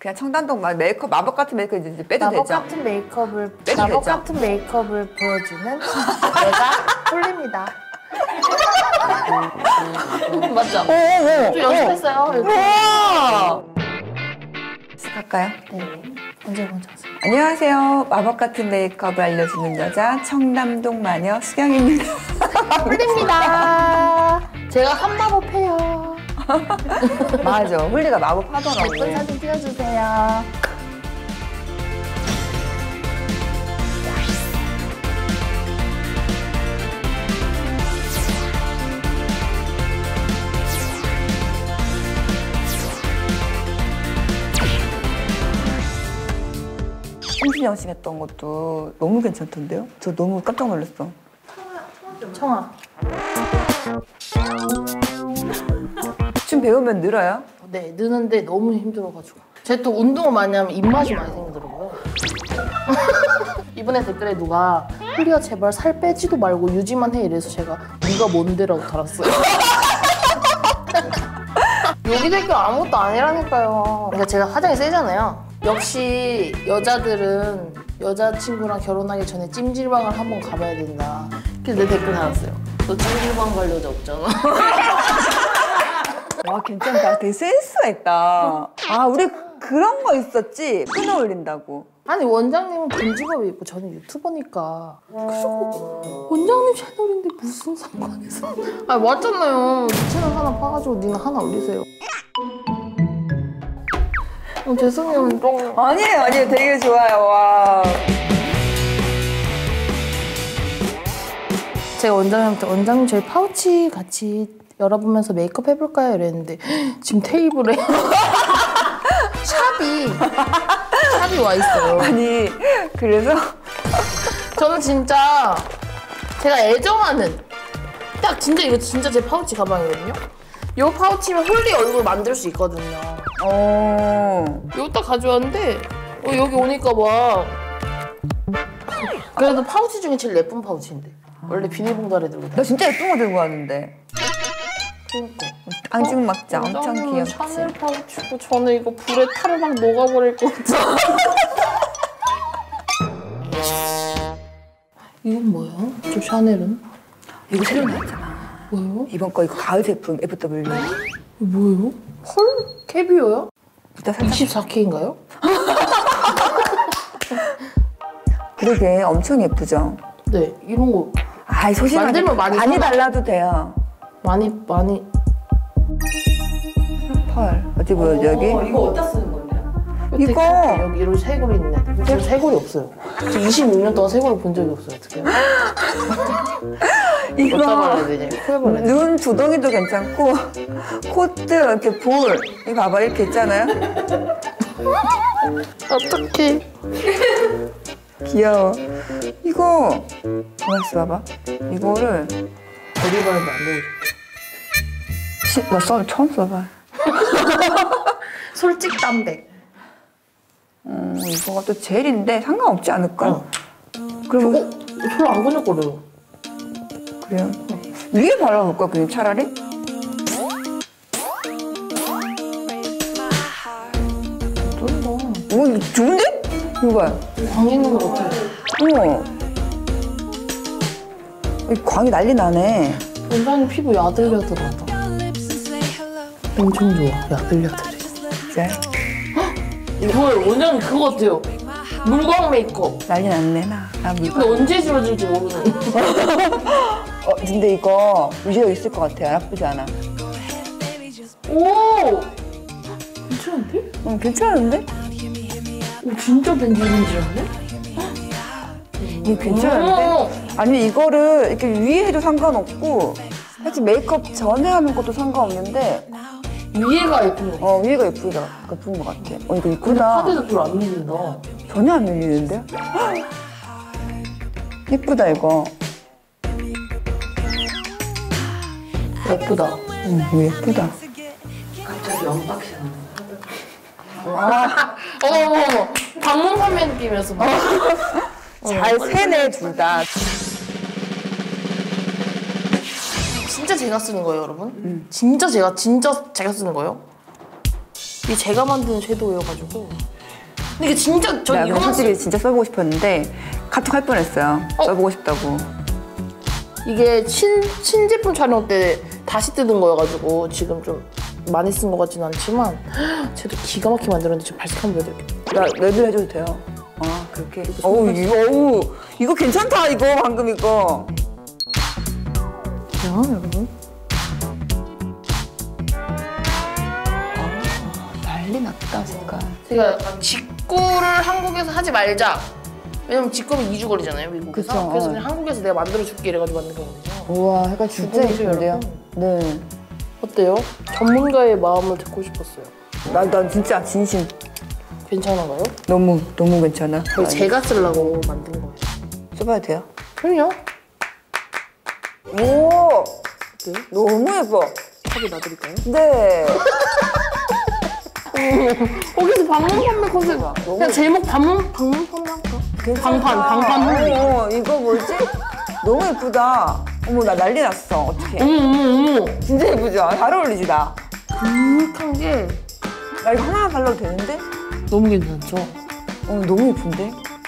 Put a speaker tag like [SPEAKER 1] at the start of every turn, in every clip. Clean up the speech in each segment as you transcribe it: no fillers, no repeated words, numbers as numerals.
[SPEAKER 1] 그냥 청담동 메이크업 마법 같은 메이크업 이제 빼도 되죠?
[SPEAKER 2] 마법 같은 메이크업을 보여주는 여자 홀리입니다.
[SPEAKER 3] 맞죠?
[SPEAKER 2] 저 연습했어요.
[SPEAKER 1] 시작할까요?
[SPEAKER 2] 네. 언제 먼저 하세요?
[SPEAKER 1] 안녕하세요. 마법 같은 메이크업을 알려주는 여자 청담동 마녀 수경입니다.
[SPEAKER 2] 홀리입니다. 제가 한마법해요.
[SPEAKER 1] 맞아. 홀리가 마법 하더라고.
[SPEAKER 2] 예쁜 사진 찍어주세요.
[SPEAKER 1] 홍진영 씨 했던 것도 너무 괜찮던데요? 저 너무 깜짝 놀랐어.
[SPEAKER 2] 청아.
[SPEAKER 1] 춤 배우면 늘어요?
[SPEAKER 2] 네, 느는데 너무 힘들어가지고. 제가 또 운동을 많이 하면 입맛이 많이 생기더라고요. 이번에 댓글에 누가 홀리야 제발 살 빼지도 말고 유지만 해 이래서 제가 네가 뭔데라고 달았어요. 여기 댓글 아무것도 아니라니까요. 그러니까 제가 화장이 세잖아요. 역시 여자들은 여자친구랑 결혼하기 전에 찜질방을 한번 가봐야 된다. 그래서 내 댓글 달았어요. 너 찜질방 갈 여자 없잖아.
[SPEAKER 1] 와 괜찮다. 되게 센스가 있다. 아 우리 그런 거 있었지? 끊어올린다고.
[SPEAKER 2] 아니 원장님은 본 직업이 있고 저는 유튜버니까. 그래서 원장님 채널인데 무슨 상관이서? 아 맞잖아요. 제 채널 하나 파가지고 니는 하나 올리세요. 죄송해요.
[SPEAKER 1] 아니에요. 되게 좋아요. 와. 제가
[SPEAKER 2] 원장님한테 원장님 저희 파우치 같이 열어보면서 메이크업 해볼까요? 이랬는데 지금 테이블에 샵이 와 있어요.
[SPEAKER 1] 아니 그래서
[SPEAKER 2] 저는 진짜 제가 애정하는 딱 진짜 이거 진짜 제 파우치 가방이거든요. 이 파우치면 홀리 얼굴 만들 수 있거든요. 이거 딱 가져왔는데 여기 오니까 막 그래도 파우치 중에 제일 예쁜 파우치인데 원래 비닐봉다리 들고
[SPEAKER 1] 나 진짜 예쁜 거 들고 왔는데.
[SPEAKER 2] 그러니까
[SPEAKER 1] 앙증맞자 엄청 귀엽지.
[SPEAKER 2] 샤넬 파우치고 저는 이거 불에 타면 막 녹아버릴 것 같아. 이건 뭐예요? 저 샤넬은?
[SPEAKER 1] 이거 새로 나왔잖아.
[SPEAKER 2] 뭐예요?
[SPEAKER 1] 이번 거 이거 가을 제품 FW.
[SPEAKER 2] 이거 뭐예요? 헐? 캐비어요?
[SPEAKER 1] 부자 살짝
[SPEAKER 2] 24K인가요?
[SPEAKER 1] 그러게 엄청 예쁘죠?
[SPEAKER 2] 네, 이런 거
[SPEAKER 1] 아이 소심하게
[SPEAKER 2] 만들면 많이
[SPEAKER 1] 달라도 돼요.
[SPEAKER 2] 많이
[SPEAKER 1] 펄 어디 보여줘 여기?
[SPEAKER 3] 이거 어디다 쓰는 건데요?
[SPEAKER 1] 이거
[SPEAKER 2] 여기 이런 쇄골이 있네. 저 쇄골이 없어요. 저 26년 동안 쇄골을 본 적이 없어요. 어떻게 해요?
[SPEAKER 1] 이거
[SPEAKER 2] 어디다 되지?
[SPEAKER 1] 눈 두덩이도 괜찮고 코트 이렇게 볼 이거 봐봐 이렇게 있잖아요.
[SPEAKER 2] 어떡해.
[SPEAKER 1] 귀여워. 이거 가만있어 봐봐. 이거를
[SPEAKER 2] 어디 봤는데 안 보여줘.
[SPEAKER 1] 나 처음 써봐.
[SPEAKER 2] 솔직 담백.
[SPEAKER 1] 이거가 또 젤인데 상관없지 않을까? 그럼
[SPEAKER 2] 별로 안 근육거려요.
[SPEAKER 1] 그래요? 위에 발라볼까 그냥 차라리? 오 좋은데? 이거 봐요.
[SPEAKER 2] 광 있는 거 같아요.
[SPEAKER 1] 어머. 이 광이 난리 나네.
[SPEAKER 2] 원장님 피부 야들야들하다. 엄청 좋아. 야들야들해.
[SPEAKER 1] 진짜
[SPEAKER 2] 이거예요. 원장님 그거 같아요. 물광 메이크업.
[SPEAKER 1] 난리 났네 나.
[SPEAKER 2] 근데 언제 지워질지 모르는.
[SPEAKER 1] 근데 이거 유지력 있을 것 같아요. 나쁘지 않아.
[SPEAKER 2] 오! 괜찮은데?
[SPEAKER 1] 응 괜찮은데?
[SPEAKER 2] 오 진짜 벤질벤질한데?
[SPEAKER 1] 이거 괜찮은데? 아니 이거를 이렇게 위에 해도 상관없고 사실 메이크업 전에 하는 것도 상관없는데
[SPEAKER 2] 위에가 예쁜 거.
[SPEAKER 1] 위에가 예쁜 것 같아. 이거
[SPEAKER 2] 근데
[SPEAKER 1] 예쁘다.
[SPEAKER 2] 파데도 별로 안 밀린다.
[SPEAKER 1] 전혀 안 밀리는데요? 예쁘다 이거.
[SPEAKER 2] 예쁘다.
[SPEAKER 1] 이거 예쁘다.
[SPEAKER 3] 갑자기 언박싱.
[SPEAKER 2] 어머. 방문 판매 느낌이었어.
[SPEAKER 1] 잘 세네 둘 다.
[SPEAKER 2] 진짜 제가 쓰는 거예요, 여러분? 진짜 제가 쓰는 거예요? 이게 제가 만든 섀도우여가지고. 근데 이게 진짜 저
[SPEAKER 1] 나
[SPEAKER 2] 이거만
[SPEAKER 1] 솔직히 진짜 써보고 싶었는데 카톡 할 뻔했어요. 써보고 싶다고.
[SPEAKER 2] 이게 신제품 촬영 때 다시 뜯은 거여가지고 지금 좀 많이 쓴 것 같진 않지만 쟤도 기가 막히게 만들었는데 지금 발색 한번 보여드릴게요.
[SPEAKER 1] 나 레벨 해줘도 돼요. 아 그렇게. 이거 괜찮다 이거 방금 이거.
[SPEAKER 2] 야 여러분.
[SPEAKER 1] 난리 났다 색깔.
[SPEAKER 2] 제가 약간 직구를 한국에서 하지 말자. 왜냐면 직구는 2주 걸리잖아요 미국에서.
[SPEAKER 1] 그쵸.
[SPEAKER 2] 그래서 그냥 한국에서 내가 만들어줄게 이래가지고 만든 거거든요.
[SPEAKER 1] 우와 색깔 진짜
[SPEAKER 2] 주문이죠,
[SPEAKER 1] 예쁜데요.
[SPEAKER 2] 여러분?
[SPEAKER 1] 네.
[SPEAKER 2] 어때요? 전문가의 마음을 듣고 싶었어요.
[SPEAKER 1] 난 진짜 진심.
[SPEAKER 2] 괜찮아요?
[SPEAKER 1] 너무 괜찮아.
[SPEAKER 2] 거의 제가 쓰려고 만든 거예요.
[SPEAKER 1] 써봐도 돼요?
[SPEAKER 2] 그럼요.
[SPEAKER 1] 오
[SPEAKER 2] 어때요?
[SPEAKER 1] 너무 예뻐.
[SPEAKER 2] 탑에 놔드릴까요?
[SPEAKER 1] 네.
[SPEAKER 2] 거기서 방문 판매 컨셉.
[SPEAKER 1] 너무
[SPEAKER 2] 그냥 제목 방문 판매 할까? 방판 홀리.
[SPEAKER 1] 이거 뭐지? 너무 예쁘다. 어머 나 난리 났어. 어떡해.
[SPEAKER 2] 어머.
[SPEAKER 1] 진짜 예쁘죠? 잘 어울리지 나.
[SPEAKER 2] 굵직한 게
[SPEAKER 1] 나 이거 하나 발라도 되는데?
[SPEAKER 2] 너무 괜찮죠?
[SPEAKER 1] 너무 예쁜데?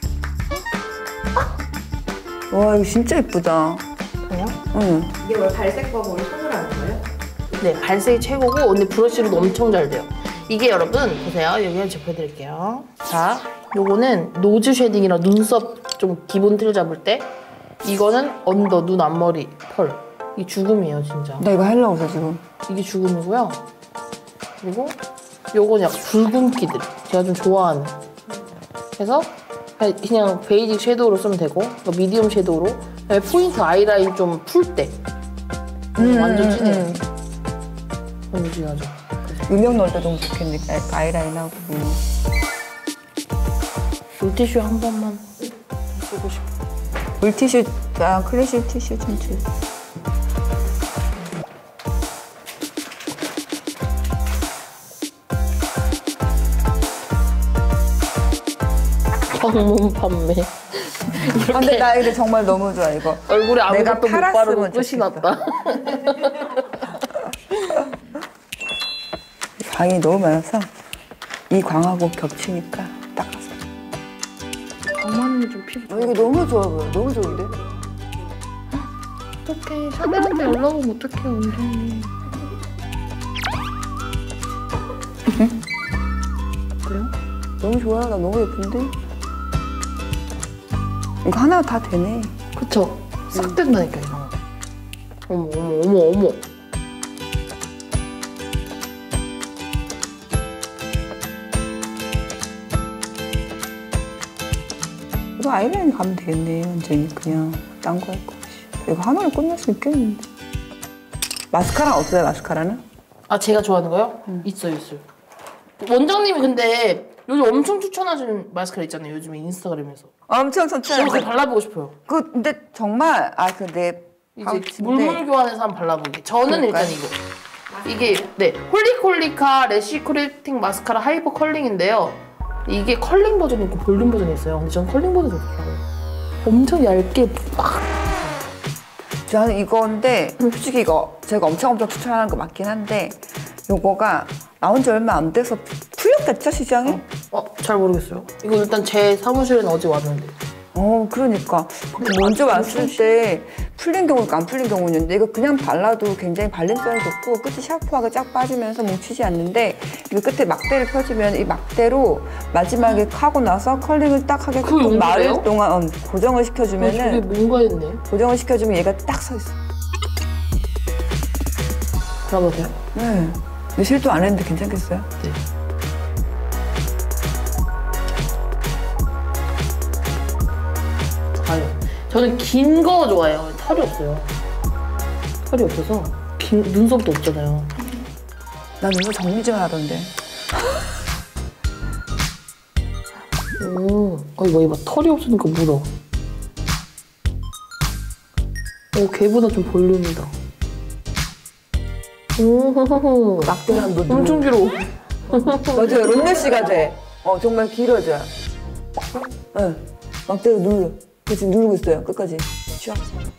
[SPEAKER 1] 와 이거 진짜 예쁘다.
[SPEAKER 2] 그래요?
[SPEAKER 1] 응.
[SPEAKER 3] 이게 원래 발색법으로 손으로 하는 거예요?
[SPEAKER 2] 네, 발색이 최고고 언니 브러쉬로도 엄청 잘 돼요. 이게 여러분 보세요. 여기 제가 보여드릴게요. 자, 요거는 노즈 쉐딩이랑 눈썹 좀 기본 틀 잡을 때 이거는 언더, 눈, 앞머리, 펄. 이게 죽음이에요, 진짜.
[SPEAKER 1] 나 이거 하려고 그래 지금.
[SPEAKER 2] 이게 죽음이고요. 그리고 요건 약간 붉은기들. 제가 좀 좋아하는. 그래서 그냥 베이직 섀도우로 쓰면 되고 미디움 섀도우로 그다음에 포인트 아이라인 좀 풀 때 완전 진해요. 완전 진하죠.
[SPEAKER 1] 음영 넣을 때 너무 좋겠네. 아이라인하고.
[SPEAKER 2] 물티슈 한 번만 쓰고 싶어.
[SPEAKER 1] 물티슈, 클래식 티슈 좀 줄.
[SPEAKER 2] 방문 판매.
[SPEAKER 1] 근데 나 이거 정말 너무 좋아 이거.
[SPEAKER 2] 얼굴에 아무것도 못
[SPEAKER 1] 팔았으면
[SPEAKER 2] 바르고 끝이
[SPEAKER 1] 좋겠다.
[SPEAKER 2] 났다.
[SPEAKER 1] 광이 너무 많아서 이 광하고 겹치니까 닦아서.
[SPEAKER 2] 광만이 좀 피부 좋아.
[SPEAKER 1] 이거 너무 좋아 보여. 너무 좋은데?
[SPEAKER 2] 어떡해. 샤넬한테 연락 오면 어떡해, 원장님. 그래요?
[SPEAKER 1] 너무 좋아. 나 너무 예쁜데? 이거 하나 다 되네.
[SPEAKER 2] 그쵸? 싹 된다니까, 이거. 어머.
[SPEAKER 1] 이거 아이라인 가면 되겠네. 완전히 그냥 딴 거 할 거 없이. 이거 하나로 끝낼 수 있겠는데. 마스카라 없어요, 마스카라는?
[SPEAKER 2] 아, 제가 좋아하는 거요? 있어요. 원장님이 근데 요즘 엄청 추천하시는 마스카라 있잖아요. 요즘에 인스타그램에서.
[SPEAKER 1] 엄청
[SPEAKER 2] 저도
[SPEAKER 1] 천천히.
[SPEAKER 2] 그거 발라보고 싶어요.
[SPEAKER 1] 근데 정말 내
[SPEAKER 2] 이제 물물 교환해서 한번 발라보기. 저는 일단 이거. 이게 홀리콜리카 래쉬 코렉팅 마스카라 하이퍼 컬링인데요. 이게 컬링 버전이 있고 볼륨 버전이 있어요. 근데 저는 컬링 버전이 좋더라고요. 엄청 얇게 빡.
[SPEAKER 1] 저는 이건데 솔직히 이거 제가 엄청 추천하는 거 맞긴 한데 요거가 나온 지 얼마 안 돼서 풀렸겠죠 시장에?
[SPEAKER 2] 잘 모르겠어요. 이거 일단 제 사무실에는 어제 왔는데.
[SPEAKER 1] 그러니까 먼저 왔을 때 풀린 경우 있고 안 풀린 경우 있는데 이거 그냥 발라도 굉장히 발림성이 좋고 끝이 샤프하게 쫙 빠지면서 뭉치지 않는데 이거 끝에 막대를 펴주면 이 막대로 마지막에 하고 나서 컬링을 딱 하게
[SPEAKER 2] 그거 용도예요?
[SPEAKER 1] 마를 동안 고정을
[SPEAKER 2] 저게
[SPEAKER 1] 시켜주면은
[SPEAKER 2] 뭔가 했네.
[SPEAKER 1] 고정을 시켜주면 얘가 딱 서 있어.
[SPEAKER 2] 발라보세요.
[SPEAKER 1] 네. 근데 실도 안 했는데 괜찮겠어요?
[SPEAKER 2] 네. 아유, 저는 긴 거 좋아해요. 털이 없어요. 털이 없어서 눈썹도 없잖아요.
[SPEAKER 1] 난 이거 정리 좀 하던데.
[SPEAKER 2] 이거 이봐 털이 없으니까 묻어. 걔보다 좀 볼륨이다. 오,
[SPEAKER 1] 막대 한 번.
[SPEAKER 2] 엄청 길어.
[SPEAKER 1] 맞아요. 롱래쉬가 돼. 정말 길어져요. 네. 막대로 눌러. 지금 누르고 있어요. 끝까지. 쫙.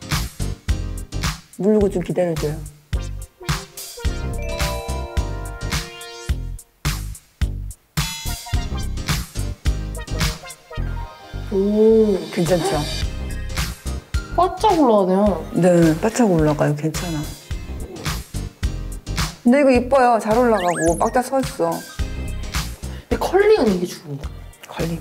[SPEAKER 1] 누르고 좀 기다려줘요.
[SPEAKER 2] 오,
[SPEAKER 1] 괜찮죠?
[SPEAKER 2] 바짝 올라가네요.
[SPEAKER 1] 네, 바짝 올라가요. 괜찮아. 근데 이거 이뻐요. 잘 올라가고 바짝 서 있어.
[SPEAKER 2] 근데 컬링은 이게 죽는다.
[SPEAKER 1] 걸림.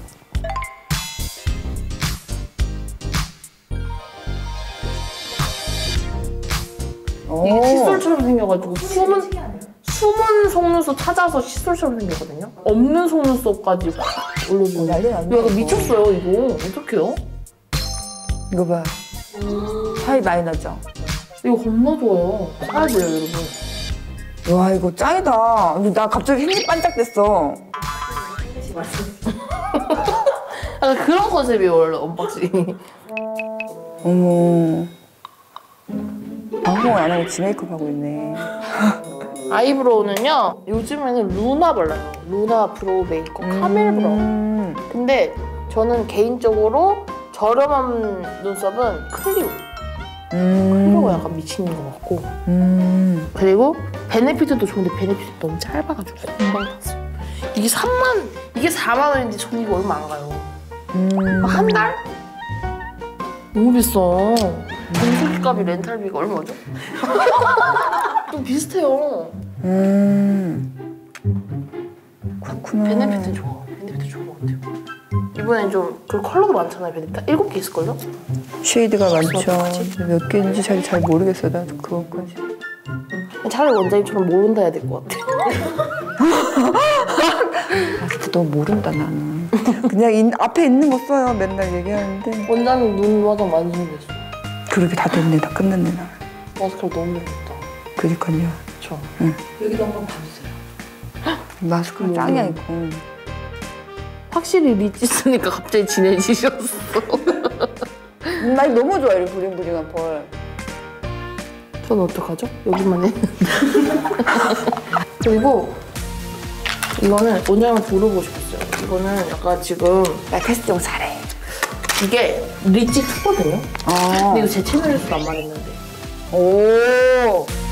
[SPEAKER 2] 이게 칫솔처럼 생겨가지고 숨은 속눈썹 찾아서 칫솔처럼 생겼거든요. 없는 속눈썹까지 확 올려주는.
[SPEAKER 1] 난리 났네.
[SPEAKER 2] 이거 미쳤어요 이거. 어떡해요?
[SPEAKER 1] 이거 봐. 차이 많이 나죠?
[SPEAKER 2] 이거 겁나 좋아요. 사야 돼요 여러분.
[SPEAKER 1] 와, 이거 짱이다. 근데 나 갑자기 힘이 반짝됐어.
[SPEAKER 2] 약간 그런 컨셉이에요 원래 언박싱.
[SPEAKER 1] 어머. 방송을 안 하고 지 메이크업 하고 있네.
[SPEAKER 2] 아이브로우는요 요즘에는 루나 발라요. 루나 브로우 메이크업 카멜 브라운. 근데 저는 개인적으로 저렴한 눈썹은 클리오. 클리오가 약간 미치는 것 같고. 그리고 베네피트도 좋은데 베네피트 너무 짧아가지고 금방 갔어요. 이게 4만 원인데 전 이거 얼마 안 가요. 한 달? 너무 비싸. 정수기값이 렌탈비가 얼마죠? 좀 비슷해요.
[SPEAKER 1] 그렇구나.
[SPEAKER 2] 베네피트 좋아. 베네피트 좋은 것 같아요. 이번엔 좀 그 컬러도 많잖아요. 베네피트 7개 있을걸요?
[SPEAKER 1] 쉐이드가 많죠.
[SPEAKER 2] 어떡하지?
[SPEAKER 1] 몇 개인지 잘 모르겠어. 나도 그것까지.
[SPEAKER 2] 차라리 원장님처럼 모른다 해야 될 것 같아요.
[SPEAKER 1] 아직도 너무 모른다, 나는. 그냥 앞에 있는 거 써요. 맨날 얘기하는데.
[SPEAKER 2] 원장님 눈 화장 많이 준비했어.
[SPEAKER 1] 그렇게 다 됐네. 다 끝났네, 나.
[SPEAKER 2] 마스카라 너무 예쁘다.
[SPEAKER 1] 그니까요.
[SPEAKER 2] 그쵸?
[SPEAKER 3] 여기도 한번 봐주세요.
[SPEAKER 1] 마스크가 짱이야, 이거.
[SPEAKER 2] 확실히 리치 쓰니까 갑자기 진해지셨어.
[SPEAKER 1] 나 이거 너무 좋아, 이렇게 부링부링한 펄.
[SPEAKER 2] 전 어떡하죠? 여기만 했는데. 그리고 이거는 원장님한테 물어보고 싶었어요. 이거는 약간 지금
[SPEAKER 1] 나 캐스팅 잘해.
[SPEAKER 2] 이게 리치 2거든요?
[SPEAKER 1] 아.
[SPEAKER 2] 근데 이거 제 채널에서도 안 말했는데.
[SPEAKER 1] 오.